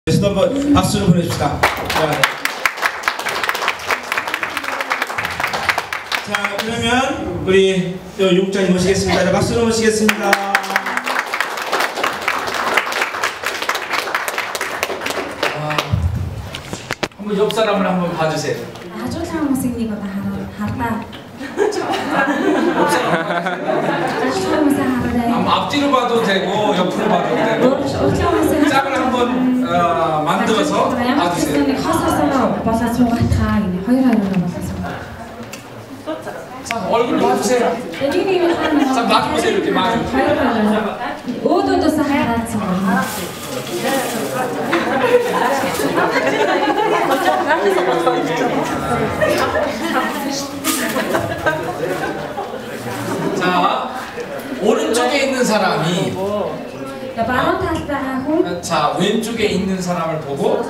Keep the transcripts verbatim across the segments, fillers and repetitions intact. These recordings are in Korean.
그래서 한번 박수를 보내줍시다. 자, 자 그러면 우리 용장님 모시겠습니다. 자, 박수로 모시겠습니다. 아, 한번 옆 사람을 한번 봐주세요. 아주 잘못생긴 거다 하다. 앞뒤로 봐도 되고 옆으로 봐도 되고 짝을 한번 어, 만들어서 봐주세요. 자, 얼굴 봐주세요. 자, 마주보세요. 이렇게 마주. 자, 오른쪽에 있는 사람이 자, 왼쪽에 있는 사람을 보고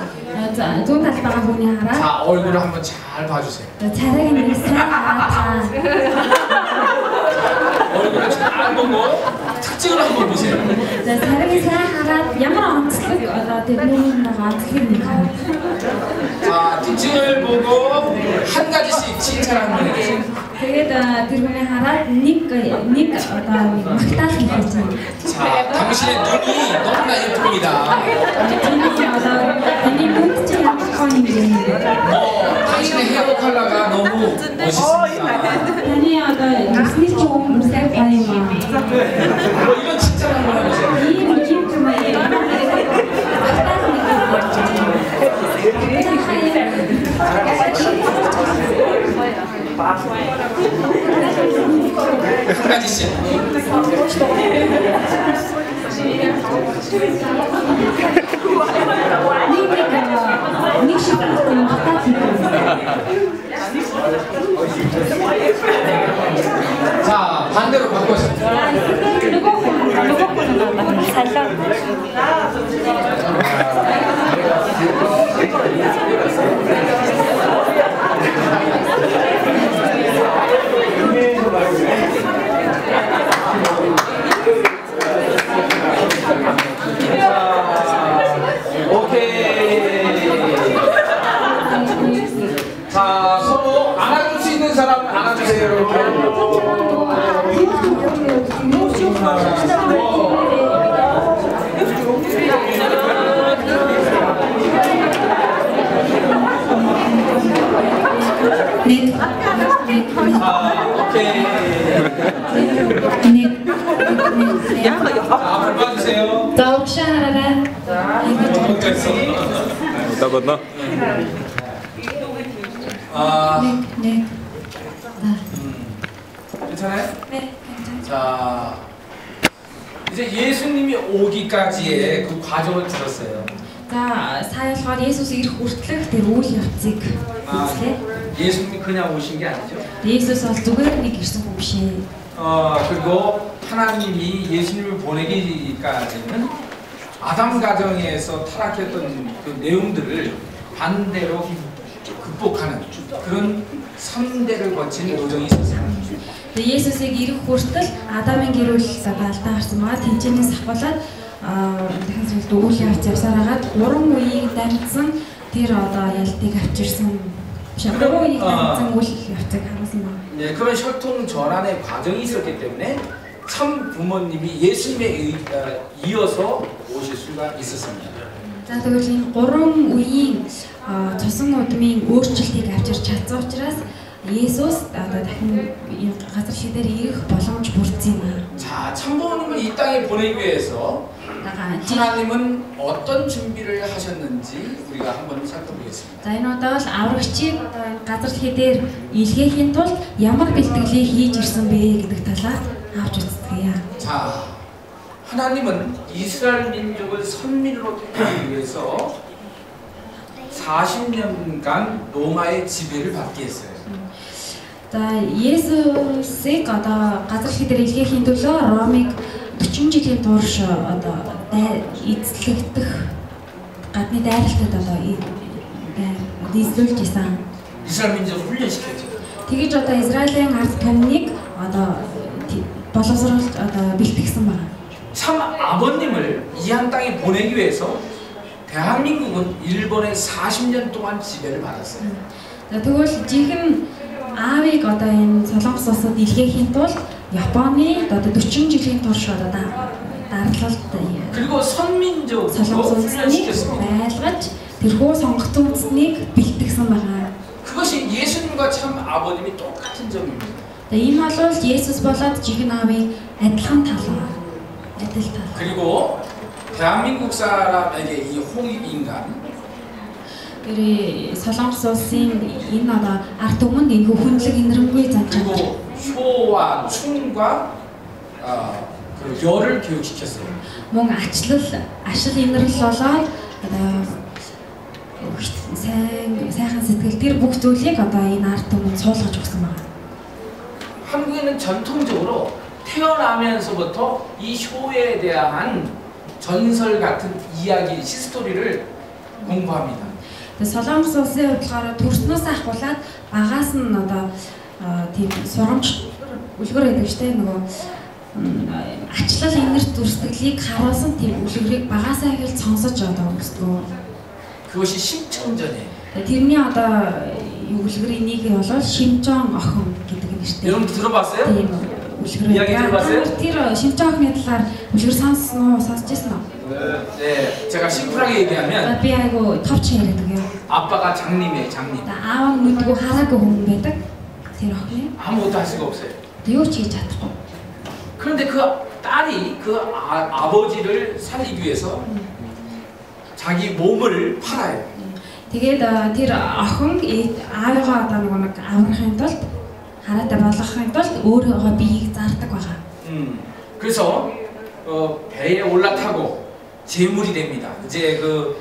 자, 얼굴을 한번 잘 봐주세요. 얼굴을 잘 보고 특징을 한번 보세요. 자, 특징을 보고 한 가지씩 칭찬 한번 해주세요. 자, 당신의 눈이 너무나 예쁩니다. 어, 당신의 헤어 컬러가 너무 멋있습니다. 뭐 이런 칭찬 한번 해보세요. 한 가지씩. 자, 반대로 바꿔서. 자, 서로 안아줄 수 있는 사람 안아주세요, 여러분. 자, 오케이. 자, 앞을 봐주세요. 나 봤나? 아, 네. 음, 괜찮아요? 네, 괜찮아요. 자, 이제 예수님이 오기까지의 그 과정을 들었어요. За сая 예수스 ирэх хүртэлх тэр үйл явцыг үзлээ. 예수님이 그냥 오신 게 아니죠. 예수스 бол зүгээр нэг ирсэн хүн биш ээ. 어, 그리고 하나님이 예수님을 보내기까지는 아담 가정에서 타락했던 그 내용들을 반대로 극복하는 그런 삼 대를 거친 요정이 있었어요. 예수스ийг ирэх хүртэл Адамын гэр бүл алдаа гарсан маа тэнцэнээс ахвалаад дахин зүйл үйл явц явсараад гурван үеийг дамжсан тэр одоо ялтыг авчирсан гурван үеийг дамжсан үйл явцыг харуулсан байна. 네, 그런 혈통 전환의 과정이 있었기 때문에 참 부모님이 예수님에 이어서 오실 수가 있었습니다. За тэгвэл энэ гурван үеийн цусан удмын өөрчлөлтийг авчирч чадсан учраас 예수스 одоо дахин газар шидээр ирэх боломж бүрдсэн юм. 자, 참부모님을 이 땅에 보내기 위해서 하나님은 어떤 준비를 하셨는지 우리가 한번 살펴보겠습니다. За энэ удаа бол аврагчийг одоо энэ газар шидээр илгээхийн тулд ямар бэлтгэлийг хийж ирсэн бэ гэдэг талаар авч үзье. 자, 하나님은 이스라엘 민족을 선민으로 택하기 위해서 사십 년간 로마의 지배를 받게 했어요. За 예수스ийг одоо газар шидээр илгээхийн төлөө Ромыг forty жилийн турш одоо эзлэгдэх гадны дайралтад одоо эзлүүлж исэн. 이스라엘 민족을 훈련시켰죠. Тэгэж одоо Израилийн ард түмнийг одоо боловсруулж одоо бэлтгэсэн байна. 참 아버님을 이 한 땅에 보내기 위해서 대한민국은 일본의 사십 년 동안 지배를 받았어요. За тэгвэл жинхэнэ аавыг одоо энэ Солонгос улсад илгээхийн тулд Японы одоо forty жилийн турш одоо дарлалт 그리고 선민적으로 Солонгос улсыг 훈련시켰습니다. байлгаж тэрхүү сонгогдсон үндэснийг бэлтгэсэн байгаа. 그것이 예수님과 참 아버님이 똑같은 점입니다. Тэгээ энэ бол Есүс болоод жинхэнэ аавын адилхан тал байна. Адил тал. 그리고 대한민국 사람에게 이 홍익 인간 Тэр Солонгос улсын энэ одоо ард түмэнд энэ хүнлэг инэрэнгүй занчаа. 그리고 효와 충과 어, 그 열을 교육시켰어요. Мөн ачлал, ашил инэрл болоод одоо сайн сайхан сэтгэл тэр бүх зүйлийг одоо энэ ард түмэнд суулгаж өгсөн байна. 한국에는 전통적으로 태어나면서부터 이 효에 대한 전설 같은 이야기, 시스토리를 공부합니다. Солонгос улсын болохоор төрснөөс ахуулаад багаас нь одоо тийм сурамж үлгэр байдаг шүү дээ нөгөө ачлал инэрт дүрсгэлийг харуулсан тийм үлгэрийг багаасаа эхэлж сонсож одоо өгсдгөө. 그것이 심청전이에요. тэрний одоо үлгэрийн нэг нь бол Шимжон охин гэдэг нэртэй. 여러분 들어봤어요? Тийм үлгэр. 이야기 들어봤어요? Тэр Шимжон охины талаар үлгэр сонссон уу? Сонсож байсан уу? 네, 제가 심플하게 얘기하면 Би айгу товч яриад өгье. 아빠가 장님이에요, 장님. Аав нь мэдгүй хараагүй хүн байдаг. Тэр охин. 아무것도 할 수가 없어요. Юу ч хийж чадахгүй. 그런데 그 딸이 그 아, 아버지를 살리기 위해서 자기 몸을 팔아요. Тэгээд тэр охин аавыгаа одоо нэг аврахын тулд хараатай болгохын тулд өөрийнхөө биеийг зардаг байгаа. 음, 그래서 어, 배에 올라타고 제물이 됩니다. 이제 그,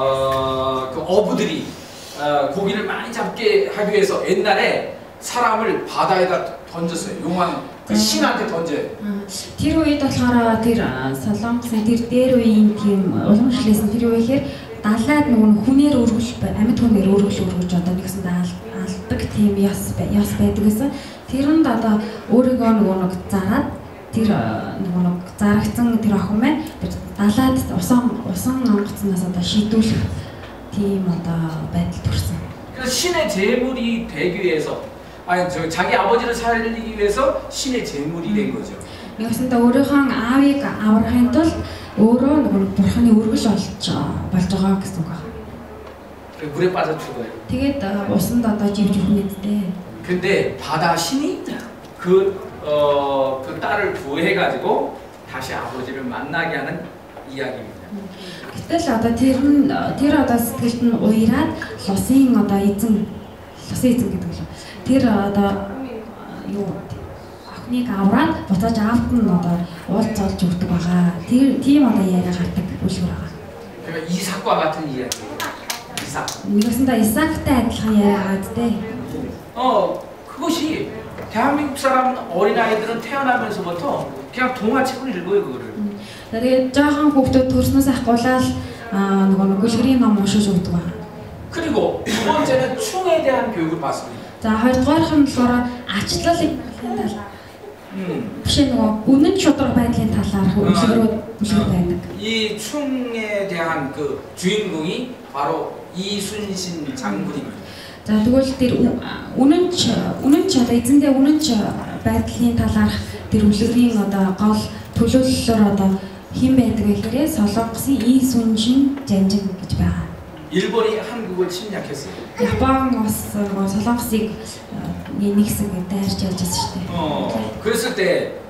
어, 그 어부들이 어, 고기를 많이 잡게 하기 위해서 옛날에 사람을 바다에다 던졌어요. 용왕 그 신한테 던져요. Тэр үед болохоор тэр Солонгосын тэр дээр үеийн тийм уламжлалсан тэр үехээр далайд нөгөө хүнээр өргөж амьд хүнээр өргөж өргөж одоо нэгсэн алдаг тийм яс яс байдаг гэсэн. Тэрэнд одоо өөрийгөө нөгөө нэг зараад тэр нөгөө нэг зарагдсан тэр охин маань далайд усан усан онгоцноос одоо шийдүүлэх тийм одоо байдал төрсэн. 그래서 신의 제물이 되기 위해서 아니 저 자기 아버지를 살리기 위해서 신의 제물이 된 거죠. Ясандаа өөрийнхөө аавыг аврахын тулд өөрөө нөгөө бурханы өргөл болж болж байгаа гэсэн үг байна. 물에 빠져 죽어요. Тэгээд усанд одоо живж өгнөдтэй. 근데 바다 신이 그 어, 그 딸을 구해가지고 다시 아버지를 만나게 하는 이야기입니다. Гэтэл одоо тэр нь тэр одоо сэтгэлд нь уяраад лусын одоо эзэн лусын эзэн гэдэг л. Тэр одоо юу охиныг авраад буцааж аавд нь одоо уулзалж өгдөг байгаа. Тэр тийм одоо яриа гардаг үлгэр байгаа. 그러니까 이삭과 같은 이야기예요. 이삭. Нэгсэндээ Исаактай адилхан яриа гадтай. 어, 그것이 대한민국 사람 어린아이들은 태어나면서부터 그냥 동화책을 읽어요, 그거를. Тэгээд жоохон хүүхдүүд төрснөөс ахгуулаад нөгөө нэг үлгэрийн ном уншиж өгдөг байна. 그리고 두 번째는 충에 대한 교육을 받습니다. За хоёрдугаарх нь болохоор ачлалын тал. 음. Биш нөгөө үнэн шударга байдлын талаар үлгэрүүд үлгэр байдаг. 이 충에 대한 그 주인공이 바로 이순신 장군입니다. За тэгвэл тэр үнэнч үнэнч одоо эзэндээ үнэнч байдлын талаарх тэр үлгэрийн одоо гол төлөөллөөр одоо хэн байдаг гэхээр Солонгосын Исүншин Жанжин гэж байгаа. 일본이 한국을 침략했어요. Япон бас Солонгосыг нэг хэсэг дайрч явж байсан шүү дээ. 어, 그랬을 때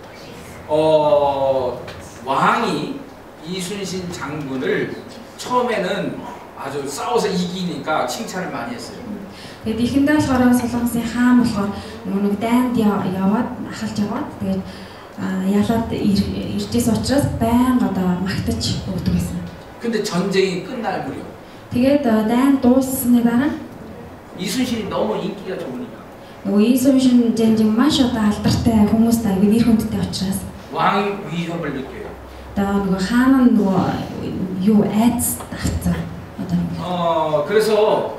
어, 왕이 이순신 장군을 처음에는 아주 싸워서 이기니까 칭찬을 많이 했어요. Тэгээд ихэндээ болохоор Солонгосын хаан болохоор нэг дайнд яваад ахалж яваад тэгээд ялаад иржээс учраас байнга одоо магтаж өгдөг байсан. 근데 전쟁이 끝날 무렵 Тэгээд дайн дууссаны дараа 이순신이 너무 인기가 좋으니까 нөгөө Исүншин Жанжин маш одоо алдартай хүмүүст аягүй нэр хүндтэй учраас 왕이 위협을 느껴요. одоо нөгөө хаан нь нөгөө юу айц тавцсан. Одоо 어, 그래서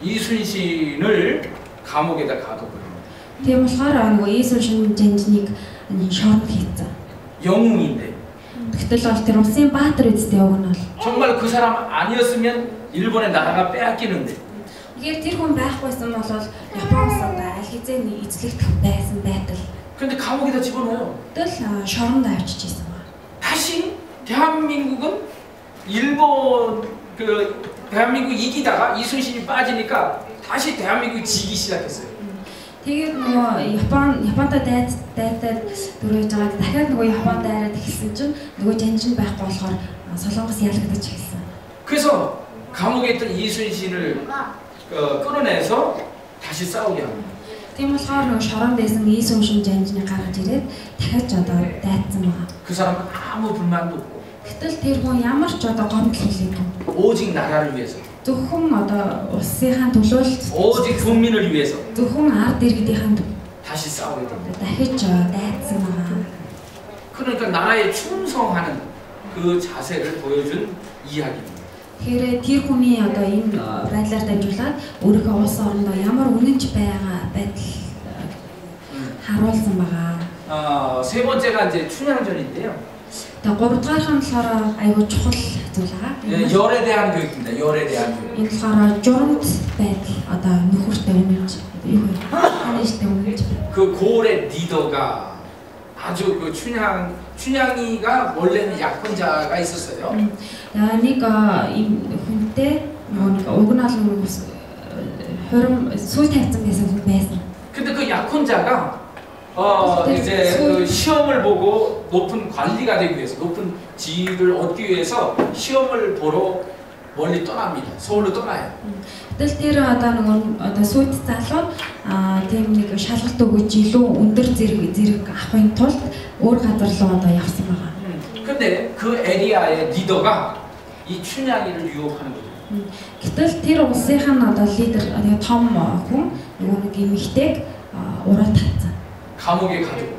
이순신을 감옥에다 가둬버립니다. тийм болохоор нөгөө Исүншин Жанжиныг шоронд хийцэн. 영웅인데. Гэтэл бол тэр улсын баатар үстэй уг нь бол 정말 그 사람 아니었으면 일본의 나라가 빼앗기는데. тэгэхээр тэр хүн байхгүйсэн бол Япон улсад аль хэзээ эзлэгдэх байсан байтал. 근데 감옥에다 집어넣어요. Гэтэл шоронд авчижсэн ба. 다시 대한민국은 일본 그 대한민국 이기다가 이순신이 빠지니까 다시 대한민국이 지기 시작했어요. Тэгээд нөгөө Япон Японтай дайд дайдад дөрөж байгаа. Дахиад нөгөө Японд дайраад эхэлсэн чинь нөгөө жанжин байхгүй болохоор Солонгос ялагдаж эхэлсэн. 그래서 감옥에 있던 이순신을 어, 끌어내서 다시 싸우게 합니다. Тийм болохоор нөгөө шоронд байсан Ийсүншин жанжныг гаргаж ирээд дахиад одоо дайдсан байгаа. 그 사람은 아무 불만도 없고 Гэтэл тэр хүн ямар ч одоо гомдол хийлээгүй. 오직 나라를 위해서, Зөвхөн одоо улсынхаа төлөө 오직 국민을 위해서 зөвхөн ард иргэдийн 다시 싸우게 됩니다. дахиж дайдсан байгаа. 그러니까 나라에 충성하는 그 자세를 보여준 이야기입니다. Тэгэхээр тэр хүний одоо энэ байдлаар дамжуулаад өөрийнхөө улс орондоо ямар үнэнч байгаа байдал харуулсан байгаа. 어, 세 번째가 이제 춘향전인데요. Тэгээ гуравдугаарх нь болохоор айгүй чухал зүйл байгаа. 예, 열에 대한 교육입니다. 열에 대한 교육. Энэ болохоор журамт байдал одоо нөхөртэй үнэнч юу вэ? хааштай үнэнч. 그 고을의 리더가 아주 그 춘향 춘향이가 원래는 약혼자가 있었어요. За нэг ийм хүнтэй нэг уг нь бол хурим сүй тавьсан байсан хүн байсан. 근데 그 약혼자가 어 이제 그 시험을 보고 높은 관리가 되기 위해서 높은 지위를 얻기 위해서 시험을 보러 멀리 떠납니다. 서울로 떠나요. Тэгэл тэр одоо нэг одоо сүйт залуу аа тийм нэг шалгалт өгөж илүү өндөр зэрэг зэрэг авахын тулд өөр газар руу одоо явсан байгаа. 근데 그 에리아의 리더가 이 춘향이를 유혹하는 거죠. Гэтэл тэр улсынхаа нь одоо лидер нэг том хүн нөгөө нэг эмэгтэйг ураад татсан. 감옥에 가두고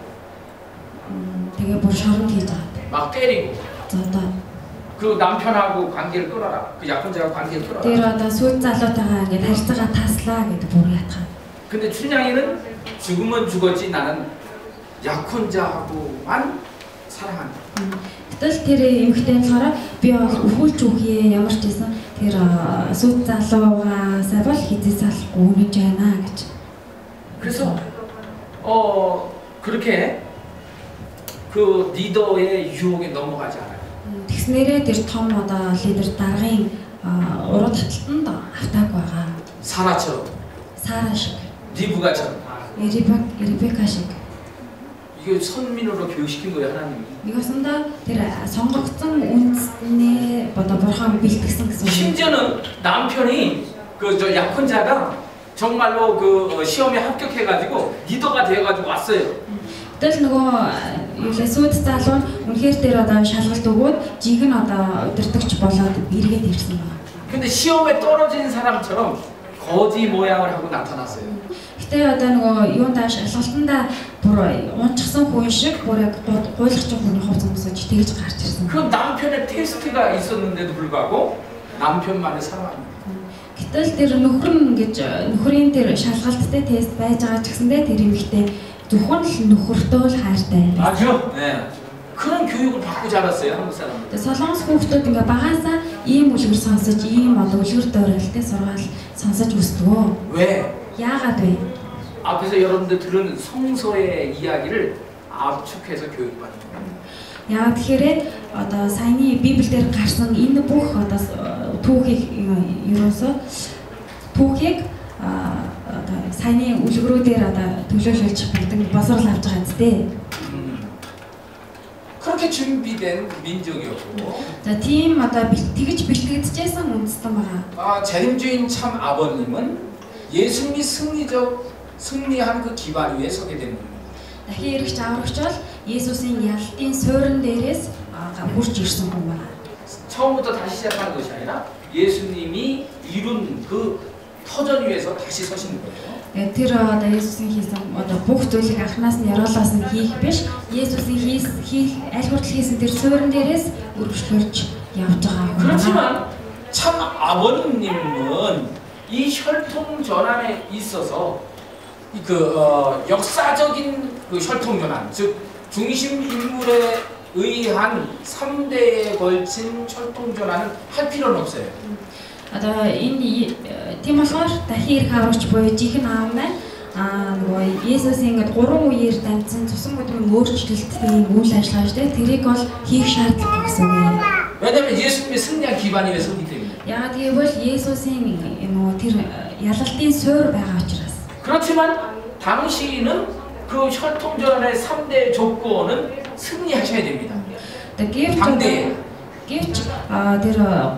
Тэгээ бүр шоронд хийж байгаа. 막 때리고 За одоо 그 남편하고 관계를 끊어라. 그 약혼자와 관계를 끊어라. тэр одоо сүйт залуутайгаа ингээд харилцаагаа таслаа гэдэг бүр ятгаа. 근데 춘향이는 죽으면 죽었지 나는 약혼자하고만 사랑한다. Гэтэл тэр эмэгтэй нь болохоор би бол өвүүлж үхье ямар ч байсан тэр сүйт залуугаасаа бол хизээ салахгүй үнэж байна гэж. 그래서 어 그렇게 그 리더의 유혹에 넘어가지 않아요. Тэгснээрээ тэр том одоо лидер даргын уруу таталтанд автаагүй байгаа. 사라처럼, Сара шиг, 리브가처럼 Ребека, Ребека шиг. 이게 선민으로 교육시킨 거예요 하나님이. Нэгсэндээ тэр сонгогдсон үндэснээ одоо бурхан бэлтгэсэн гэсэн үг. 심지어는 남편이 그 저 약혼자가 정말로 그 시험에 합격해가지고 리더가 되어가지고 왔어요. Тэгэл нөгөө сүйт залуу нь үнэхээр тэр одоо шалгалт өгөөд жиг нь одоо удирдахч болоод эргээд ирсэн байна. 근데 시험에 떨어진 사람처럼 거지 모양을 하고 나타났어요. Гэтэ одоо нөгөө юундаа шалгалтандаа бүр унчсан хүн шиг бүр яг гуйлгч хүний хувцас өмсөж тэгж гарч ирсэн. 그 남편의 테스트가 있었는데도 불구하고 남편만을 사랑합니다. Гэтэл тэр нөхөр нь ингэж нөхрийн тэр шалгалттай тест байж байгаа ч гэсэндээ тэр эмэгтэй зөвхөн л нөхөртөө л хайртай. 맞죠? 네. 그런 교육을 받고 자랐어요 한국 사람들. Солонгос хүүхдүүд ингээ багаасаа ийм үлгэр сонсож, ийм одоо үлгэр дуурайлалтай сургаал сонсож өсдгөө. 왜? Яагаад вэ? 앞에서 여러분들 들은 성서의 이야기를 압축해서 교육받는 거예요. Яагаад тэгэхээр одоо саяны Библиэлд гарсан энэ бүх одоо түүхийг ерөөсөө түүхийг одоо саяны үлгэрүүдээр одоо төлөөлж бүгд босрол авч байгаа зү. 그렇게 준비된 민족이었고. За тийм одоо тэгж бэлтгэгдчихсэн үндэстэн байгаа. 아, 재림주인 참 아버님은 예수님이 승리적 승리한 그 기반 위에 서게 되는 겁니다. Дахин эргэж аврагч бол Есүсийн ялалтын суурин дээрээс хурж ирсэн хүн байна. 처음부터 다시 시작하는 것이 아니라 예수님이 이룬 그 터전 위에서 다시 서시는 거예요. Тэр одоо Есүсийн хийсэн одоо бүх зүйлийг анханаас нь яроолоос нь хийх биш. Есүсийн хийх аль хүртэл хийсэн тэр суурин дээрээс өргөжлүүлж явж байгаа хүн. 그렇지만 참 아버님은 이 혈통 전환에 있어서 그 어, 역사적인 그 혈통 전환, 즉 중심 인물의 의한 삼 대에 걸친 철통전환은 할 필요는 없어요. Одоо энэ тийм болохоор дахин ирэх аврагч буюу жинхэнэ аав маань аа нөгөө Есүс ингээд гурван үеэр дамжсан цусан өдрийн өөрчлөлтийн үйл ажиллагаа шүү дээ. Тэрийг бол хийх шаардлага гэсэн үг юм. 왜냐면 예수님의 승리한 기반이 섰기 때문에. Яагаад гэвэл Есүсийн нөгөө тэр ялалтын суурь байгаа учраас. 그렇지만 당시는 그 혈통전환의 삼 대 조건은 승리하셔야 됩니다. Тэгээд 당대. гэвч аа тэр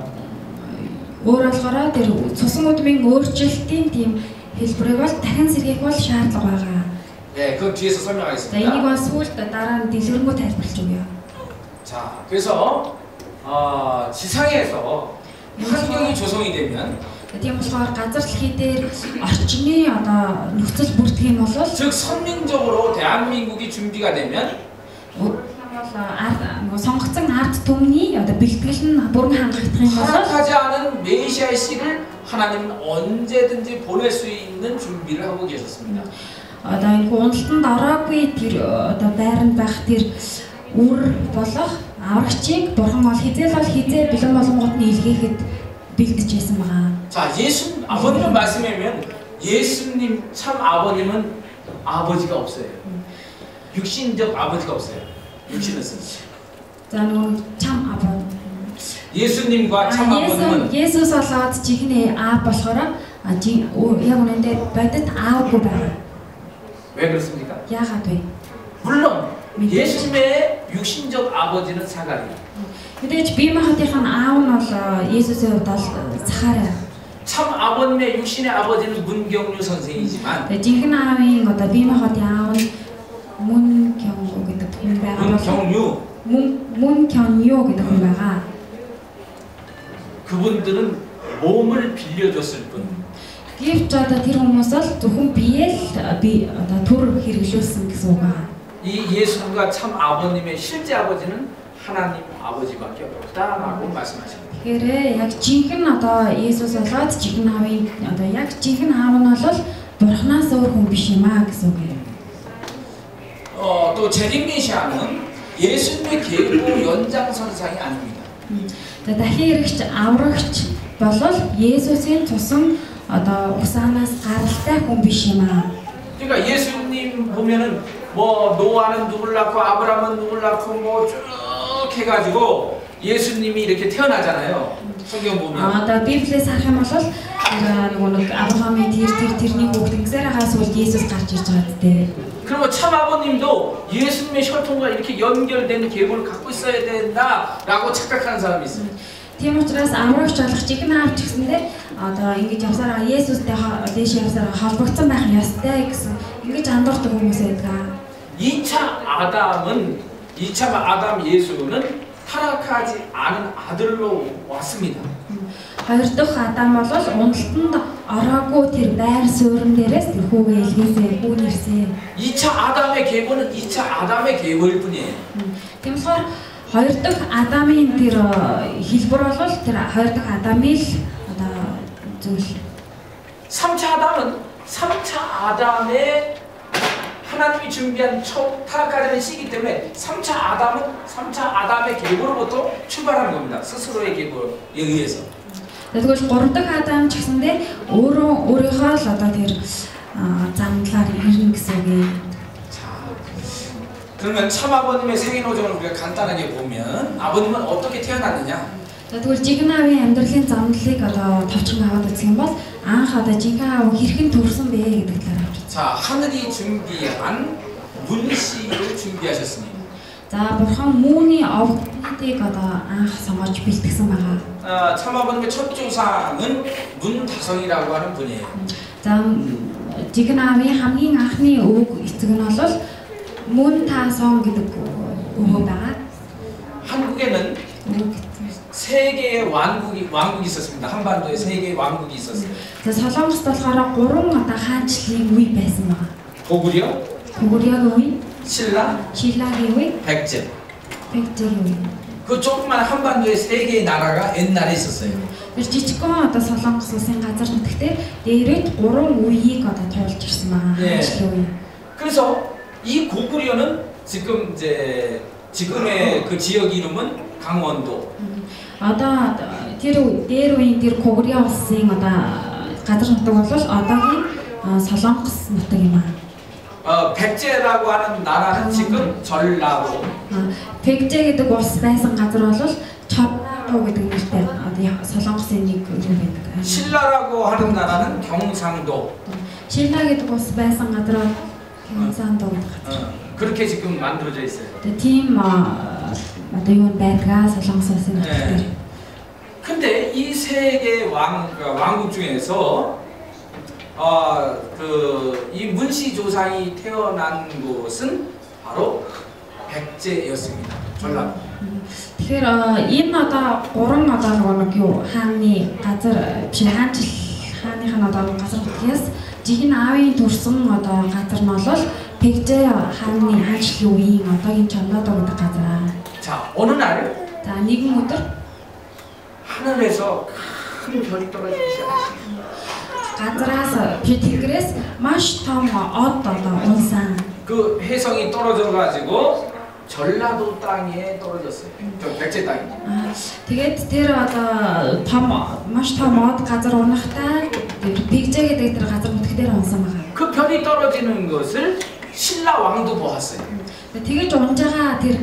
өөр болохоор тэр цусан өдрийн өөрчлөлтийн тийм хэлбэрийг бол дахин сэргээх бол шаардлага байгаа. 네, 그 뒤에서 За энийг 설명하겠습니다. бол сүүлд дараа нь дэлгэрэнгүй тайлбарлаж өгье. 자, 그래서 어, 지상에서 환경이 조성이 되면 Тийм болохоор газар дэлхий дээр орчны одоо нөхцөл бүрдэх юм бол 즉 선민적으로 대한민국이 준비가 되면 бол ард нөгөө сонгогдсон ард түмний одоо бэлтгэл нь бүрэн хангагдах юм бол 허락하지 않은 메시아의 씨를 하나님은 언제든지 보낼 수 있는 준비를 하고 계셨습니다. одоо энэ гуналтанд ороогүй тэр одоо байранд байх тэр үр болох аврагчийг бурхан бол хизээл бол хизээ бэлэн болонгууд нь илгээхэд бэлдэж байсан байгаа. 자, 예수 아버님 말씀이면 예수님 참 아버님은 아버지가 없어요. 육신적 아버지가 없어요. 육신은 쓰지. За нөгөө чам аав. 예수님과 참 아버님은 Есүс болоод чихний аав болохоор яг үнэндээ бодит аавгүй байгаа. 왜 그렇습니까? Яагаад вэ? 물론 예수님의 육신적 아버지는 사가랴. Мэдээж бие махбодын аав нь бол Есүсийн хувьд бол Захария. 참 아버님의 육신의 아버지는 문경류 선생이지만 Тэгээ жинхэнэ аавын одоо бие махбодын аав нь Мун Кён гэдэг хүн байгаа. 문경류 Мун Мун Кён Ю гэдэг хүн байгаа. 그분들은 몸을 빌려줬을 뿐. Гэвч одоо тэр хүмүүс бол зөвхөн биеэл би одоо төр хэрэглүүлсэн гэсэн үг байгаа. 이 예수님과 참 아버님의 실제 아버지는 하나님 아버지밖에 없다라고 말씀하십니다. Тэгэхээр яг жинхэнэ одоо Есүс болоод жинхэнэ аавын одоо яг жинхэнэ аав нь бол Бурханаас өөр хүн биш юм аа гэсэн үг юм. 어, 또 재림 메시아는 예수님의 계보 연장선상이 아닙니다. За дахин ирэгч аврагч болол Есүсийн тусан одоо усаанаас гаралтай хүн биш юм аа. 그러니까 예수님 보면은 뭐 노아는 누굴 낳고 아브라함은 누굴 낳고 뭐 쭉 해가지고 예수님이 이렇게 태어나잖아요. 성경 보면. А одоо Библиэс харах юм бол нөгөө нэг Авраамын тэр тэр тэрний хүүхд ингэсээр хагас бол Есүс гарч ирж байгаа гэдэг. 그리고 참 아버님도 예수님의 혈통과 이렇게 연결된 계보를 갖고 있어야 된다라고 착각하는 사람이 있어요. Тийм учраас аврагч болох жигнэ авч гэсэндээ одоо ингэж явсараа Есүстэй дээш явсараа холбогдсон байх ёстой гэсэн ингэж андуурдаг хүмүүс байдаг. 이 차 아담은 이 차 아담 예수는 타락하지 않은 아들로 왔습니다. Хоёр дахь Адам бол уналтанд ороогүй тэр байр суурин дээрээс тэр хүүгээ илгээсэй, хүүг нэрсэй. 이 차 아담의 계보는 이 차 아담의 계보일 뿐이에요. Тийм болохоор хоёр дахь Адамын тэр хэлбэр бол тэр хоёр дахь Адамын л одоо зүйл. 삼 차 아담은 삼 차 아담의 하나님이 준비한 첫 타락하자는 시기 때문에 삼 차 아담은 삼 차 아담의 계보로부터 출발하는 겁니다. 스스로의 계보에 의해서. Тэгвэл гурав дахь Адам ч гэсэндээ өөрөө өөрийнхөө л одоо тэр замдлаар ирнэ гэсэн үг юм. 그러면 참 아버님의 생애 노정을 우리가 간단하게 보면 아버님은 어떻게 태어났느냐? Тэгвэл жигнэ аавын амьдралын замдлыг одоо товчхон аваад үзэх юм бол анх одоо жинхэнэ аав хэрхэн төрсөн бэ гэдэг талаар авч. 자, 하늘이 준비한 문씨를 준비하셨습니다. За бурхан мууны овдыг одоо анх сонгож бэлтгэсэн байгаа. 아, 참 아버님의 첫 조상은 문다성이라고 하는 분이에요. За жигнэ аавын хамгийн анхны өвөг эцэг нь бол Мун Тасон гэдэг өвөө байгаа. 한국에는 세 개의 왕국이 왕국이 있었습니다. 한반도에 세 개의 왕국이 있었어요. За Солонгост болохоор гурван одоо хаанчлалын үе байсан байгаа. 고구려, 고구려гийн үе, 신라, Шилагийн үе, 백제. Пекжигийн үе. 그 조그만 한반도에 세 개의 나라가 옛날에 있었어요. Тэр жижигхэн одоо Солонгос улсын газар нутагтээ дээрэд гурван үеийг одоо туулж ирсэн байгаа. 네. Хаанчлалын үе. 그래서 이 고구려는 지금 이제 지금의 그 지역 이름은 강원도. Одоо тэр дээр үеийн тэр Кореа улсын одоо газар нутаг бол одоогийн Солонгос нутаг юм аа. 어, 백제라고 하는 나라는 지금 전라도. 백제 гэдэг улс байсан газар бол 전라도 гэдэг нэртэй одоо Солонгосын нэг юм байдаг. 신라라고 하는 나라는 경상도. 신라 гэдэг улс байсан газар бол 경상도 гэдэг газар. 어, 그렇게 지금 만들어져 있어요. Тийм одоо юу байдгаа Солонгос улсын нутаг дээр. 근데 이 세 개 왕 왕국 중에서 어, 그, 이 문씨 조상이 태어난 곳은 바로 백제였습니다. 전라도. Тэгэхээр энэ одоо гурван одоо нэг юу хааны газар биш хаанч хааныхаа одоо газар нутгаас жигэн аавын төрсөн одоо газар нь бол 백제 хааны хаанчлалын үеийн одоогийн 전라도 гэдэг газар. 자, 어느 날 За нэгэн өдөр 하늘에서 큰 별이 떨어지기 시작했어요. газраас тэнгэрээс маш том од одоо унсан. 그 혜성이 떨어져 가지고 전라도 땅에 떨어졌어요. 저 백제 땅에. Аа тэгээд тэр одоо том маш том од газар унахтаа 백제 гэдэг тэр газар нутг дээр унсан байгаа. 그 별이 떨어지는 것을 신라 왕도 보았어요. Тэгээд унж байгаа тэр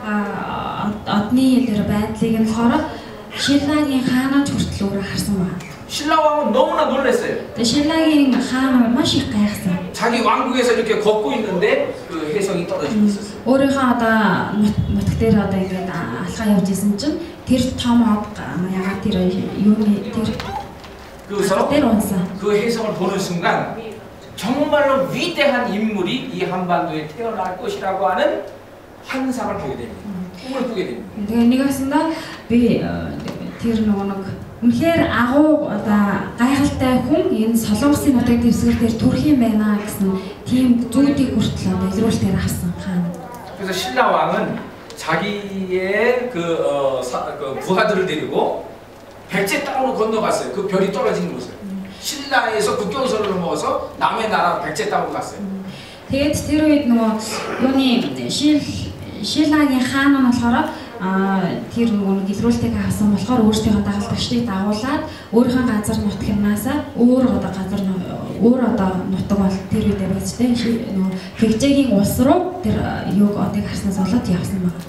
одны тэр байдлыг нь болохоор 신라гийн хаанаач хүртэл өөрөө харсан байна. 신라 왕은 너무나 놀랐어요. Тэгээд 신라гийн хаан маш их гайхсан. 자기 왕국에서 이렇게 걷고 있는데 그 혜성이 떨어지고 있었어요. өөрийнхөө одоо нутг дээр одоо ингээд алхаа явж исэн чинь тэр том од ягаад тэр юуны тэр 그래서 тэр унсан. 그 혜성을 보는 순간 정말로 위대한 인물이 이 한반도에 태어날 것이라고 하는 환상을 보게 됩니다. 꿈을 꾸게 됩니다. Тэгээд нэг хэсэндээ би тэр нөгөө нэг үнэхээр агуу одоо гайхалтай хүн энэ Солонгосын нутаг дэвсгэр дээр төрөх юм байна гэсэн тийм зүйдийг хүртэл одоо илрүүлэлтээр авсан хаана. 그래서 신라 왕은 자기의 그, 어, 사, 그 부하들을 데리고 백제 땅으로 건너갔어요. 그 별이 떨어진 곳을. 신라에서 국경선을 넘어서 남의 나라 백제 땅으로 갔어요. Тэгээд тэр үед нөгөө юуны шил Шилагийн хаан нь болохоор тэр нөгөө илрүүлэлтийг авсан болохоор өөрсдийнхөө дагалдагчдыг дагуулад өөрийнхөө газар нутгнаасаа өөр одоо газар өөр одоо нутаг бол тэр үедээ байцтай нөгөө 백제гийн улс руу тэр юг одыг харснаас болоод явсан байна.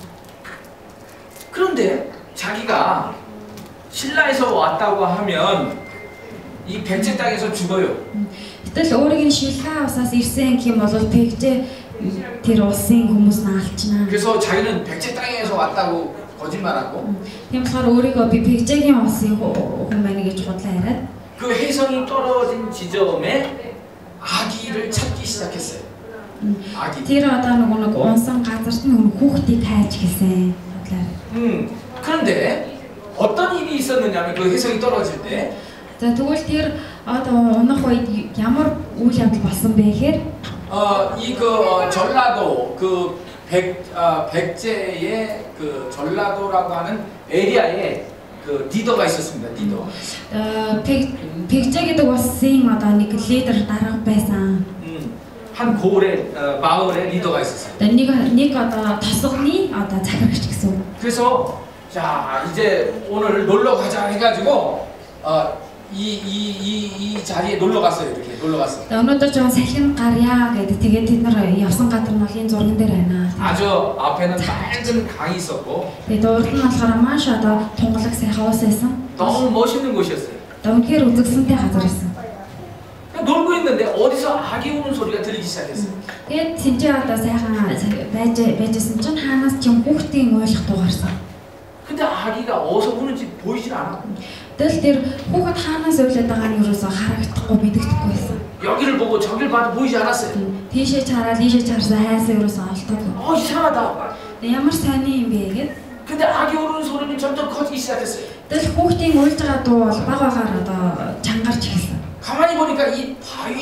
그런데 자기가 신라에서 왔다고 하면 이 백제 땅에서 죽어요. Гэтэл өөрийг нь Шилаа усаас ирсэн гэх юм бол 백제 тэр улсын хүмүүс нь алчнаа. 그래서 자기는 백제 땅에서 왔다고 거짓말하고. Тийм болохоор өөрийгөө би 백제гийн улсын хүн байна гэж худлаа яриад. 그 혜성이 떨어진 지점에 아기를 찾기 시작했어요. 아기. Тэр одоо нөгөө нэг унсан газарт нь хүүхдийг хайж гэлсэн. 음. 그런데 어떤 일이 있었느냐면 그 혜성이 떨어질 때. За тэгвэл тэр одоо унах үед ямар үйл явдал болсон бэ гэхээр 어, 이 그 어, 전라도 그 백, 어, 백제의 그 전라도라고 하는 에리아에 그 리더가 있었습니다. 리더. 어, 백제 гэдэг улсын одоо нэг лидер дарга байсан. 음, 한 고을에 어, 마을에 리더가 있었어요. нэг нэг одоо тосгоны одоо захирагч гэсэн. 그래서 자 이제 오늘 놀러 가자 해가지고 어, 이 이 이 이 자리에 놀러 갔어요. 이렇게 놀러 갔어. өнөөдөр жоо салхин гарья гэдэг тэгээд тэд нар явсан газар нь энэ зурган дээр байна. 아주 앞에는 맑은 강이 있었고. Тэгээд урд нь болохоор маш одоо тунгалаг сайхан уус байсан. 너무 멋있는 곳이었어요. Үнэхээр үзэгсэнтэй газар байсан. 놀고 있는데 어디서 아기 우는 소리가 들리기 시작했어요. Тэгээд тэнцээ одоо сайхан байж байжсэн чинь хаанаас ч юм хүүхдийн уйлах дуугарсан. 근데 아기가 어디서 우는지 보이질 않아. Тэгэл тэр хүүхэд хаанаас уйлаад байгаа нь юусоо харагдахгүй мэдэгдэхгүй байсан. 여기를 보고 저길 봐도 보이지 않았어요. Тийшээ чараад ийшээ чарсан хайсаа юусоо олдоогүй. 어 이상하다. Ямар сайн юм бэ гэгээд. 근데 아기 우는 소리는 점점 커지기 시작했어요. Тэгэл хүүхдийн уйлж байгаа дуу бол баг багаар одоо чангарч эхэлсэн. 가만히 보니까 이 바위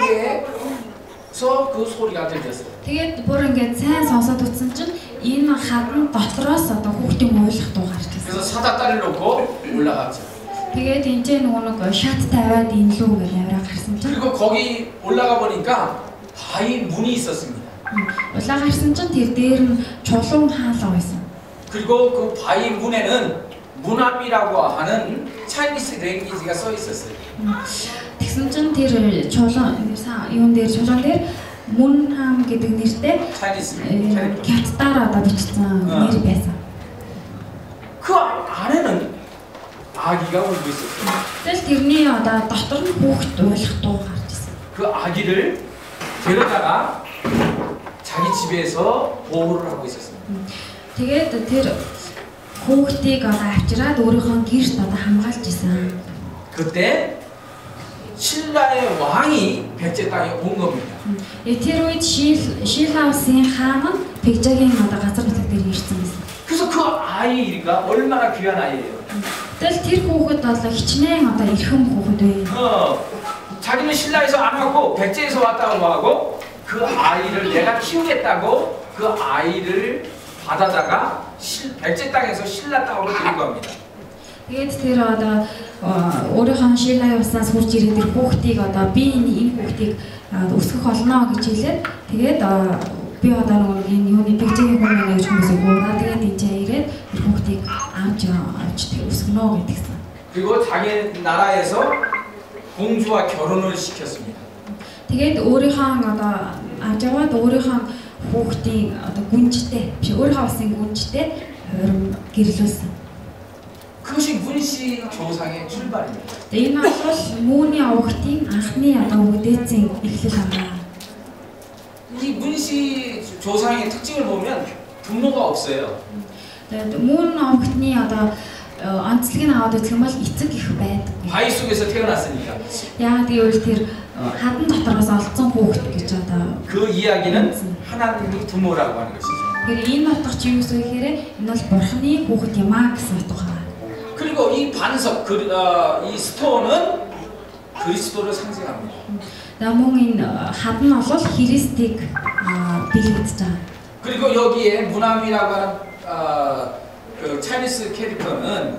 속에서 그 소리가 들렸어요. Тэгээд бүр ингээд сайн сонсоод утсан чинь энэ хадан дотроос одоо хүүхдийн уйлах дуу гарч ирсэн. 그래서 사다다리를 놓고 올라갔죠. Тэгээд энэ ч нөгөө нэг шат тавиад энэ лүү гэж аваа гарсан чинь. 그리고 거기 올라가 보니까 바위 문이 있었습니다. 올라가сан чинь тэр дээр нь чулуун хаалга байсан. 그리고 그 바위 문에는 문암이라고 하는 차이니스 랭귀지가 써 있었어요. Тэгсэн чинь тэр чулуун юун дээр чулуун дээр мөн хаам гэдэг нэртэй 차이니스 хятадаар одоо бичсэн нэр байсан. 그 안에는 아기가 울고 있었어요. Тэгэл тэрний одоо дотор нь хүүхэд уйлах дуу гарч ирсэн. 그 아기를 데려다가 자기 집에서 보호를 하고 있었습니다. Тэгээд тэр хүүхдийг одоо авчираад өөрийнхөө гэрт одоо хамгаалж исэн. 그때 신라의 왕이 백제 땅에 온 겁니다. Э тэр үед Шил Шилаусын хаан нь Пекжагийн одоо газар нутаг дээр ирсэн байсан. 그래서 그 아이가 얼마나 귀한 아이예요. Тэгэл тэр хүүхэд бол хичнээн одоо эрхэм хүүхэд вэ. 어, 자기는 신라에서 안 왔고 백제에서 왔다고 하고 그 아이를 내가 키우겠다고 그 아이를 받아다가 실, 백제 땅에서 신라 땅으로 데리고 갑니다. Тэгээд тэр одоо өөрийнхөө Шилаа явснаас хурж ирээд тэр хүүхдийг одоо би энэ энэ хүүхдийг өсгөх олно гэж хэлээд тэгээд би одоо нэг энэ юуны Пекжагийн хүмүүс гэж хүмүүсийг гуйгаа тэгээд энэ ирээд тэр хүүхдийг авч авч өсгөнө гэдгсэн. 그리고 자기 나라에서 공주와 결혼을 시켰습니다. Тэгээд өөрийнхөө одоо авч яваад өөрийнхөө хүүхдийн одоо гүнжтэй биш өөрийнхөө улсын гүнжтэй гэрлүүлсэн. 그것이 문씨 조상의 출발입니다. Энэ бол Мөний овогтын анхны одоо үдээцийн эхлэл байна. 이 문씨 조상의 특징을 보면 부모가 없어요. Тэгээд Мөн овогтны одоо онцлог нь аваад үзэх юм бол эцэг их байдаг. 바위 속에서 태어났으니까. Яагаад гэвэл тэр хадан дотроос олдсон хүүхэд гэж одоо 그 이야기는 하나님이 부모라고 하는 것이죠. тэр энэ утга чи юу гэсэн гэхээр энэ бол бурхны хүүхэд юм аа гэсэн утга байна. 그리고 이 반석, 그, 어, 이 스톤은 그리스도를 상징합니다. Мөн энэ хадан нь бол Христийг биелэгдэж байгаа. 그리고 여기에 문암이라고 하는 어, 그 차이니스 캐릭터는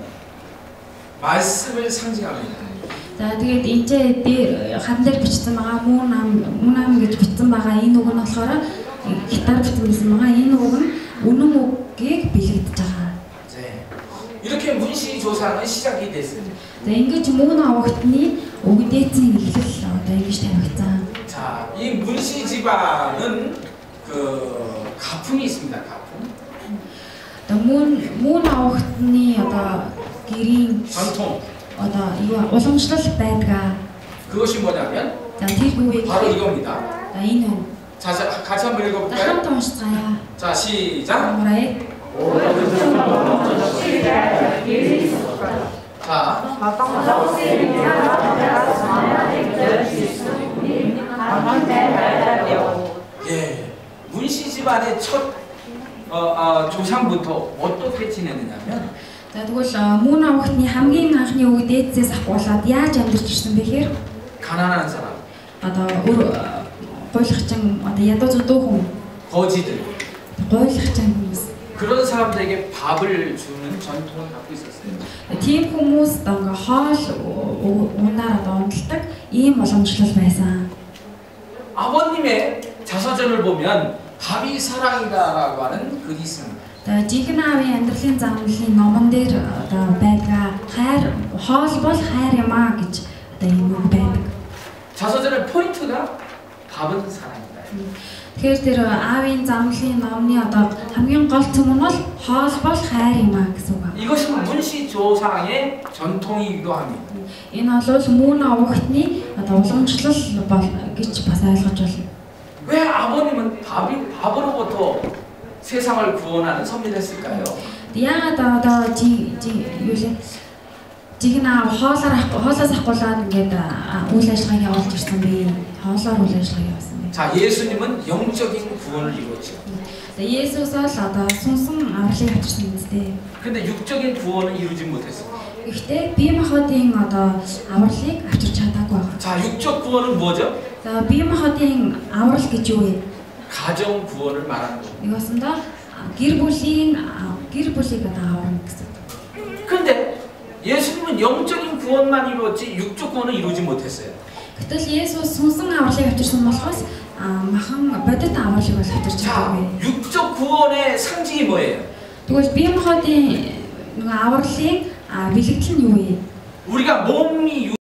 말씀을 상징합니다. За тэгээд энэ дээр хадан дээр бичсэн байгаа мөн ам мөн ам гэж бичсэн байгаа энэ үг нь болохоор гитар бичсэн байгаа энэ үг нь үнэн үгийг биелэгдэж байгаа. 네. 이렇게 문씨 조상은 시작이 됐어요. За ингэж мөн овогтны өгдээцийн эхлэл одоо ингэж тавигдсан. 자, 이 문씨 집안은 그 가풍이 있습니다. 가풍. Одоо мөн мөн овогтны одоо гэрийн 전통. одоо юу уламжлал байдаг. 그것이 뭐냐면 За тэр юу вэ? 바로 이겁니다. За энэ үү. 자, 자, 같이 한번 За 읽어볼까요? хамт уншицгаая. 자, 시작. Амраа. 자, 예, 문씨 집안의 첫 어, 어, 조상부터 어떻게 지내느냐면 За тэгвэл мөн овогтны хамгийн анхны өгдээцээс ахуулаад яаж амьдарч ирсэн бэ гэхээр 가난한 사람, одоо өөр гойлохчин одоо ядуу зүдүү хүн 거지들 гойлохчин хүмүүс 그런 사람들에게 밥을 주는 전통을 갖고 있었어요. тийм хүмүүс одоо ингээ хоол унаар одоо ундалдаг ийм боломжлол байсан. 아버님의 자서전을 보면 밥이 사랑이다라고 하는 글이 있습니다. За жинхэнэ аавын амьдралын замналын номон дээр одоо байгаа хайр хоол бол хайр юм аа гэж одоо юм байдаг. 자서전의 포인트가 밥은 사랑이다. Тэгэхээр тэр аавын замналын номны одоо хамгийн гол цөм нь бол хоол бол хайр юм аа гэсэн үг. 이것이 문씨 조상의 전통이기도 합니다. Энэ бол мөн овогтны одоо уламжлал бол гэж бас ойлгож байна. 왜 아버님은 밥이 밥으로부터 세상을 구원하는 섭리를 했을까요? Яагаад одоо жи жи юу лээ? Жигнаа хоолоор хоолоос ахгуулаад ингээд үйл ажиллагааг явуулж ирсэн бэ? Хоолоор үйл ажиллагаа явуулсан бэ? 자, 예수님은 영적인 구원을 이루었죠. За Есүс бол одоо сүнсэн авралыг авчирсан үстэй. 근데 육적인 구원은 이루지 못했어요. Гэхдээ бие махбодын одоо авралыг авчирч чадаагүй байна. 자, 육적 구원은 뭐죠? За бие махбодын аврал гэж юу вэ? 가정 구원을 말하는 겁니다. Ихэсэндээ гэр бүлийн гэр бүлийг одоо аварна гэсэн. 근데 예수님은 영적인 구원만 이루었지 육적 구원은 이루지 못했어요. Гэтэл Есүс сүнсэн авралыг авчирсан болохоос а махан бодит авралыг бол авчирч 자, байгаа. 육적 구원의 상징이 뭐예요? Тэгвэл бие махбодын нөгөө авралыг бэлэгдэл нь юу вэ? 우리가 몸이